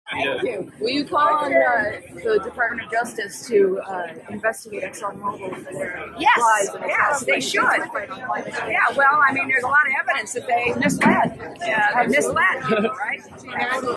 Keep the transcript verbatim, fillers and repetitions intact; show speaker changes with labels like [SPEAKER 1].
[SPEAKER 1] Thank you. Will you call on uh, the Department of Justice to uh, investigate Exxon Mobile for their
[SPEAKER 2] Yes,
[SPEAKER 1] lies and
[SPEAKER 2] yes, they should. Yeah, well, I mean, there's a lot of evidence that they misled. Yeah, they misled people, right?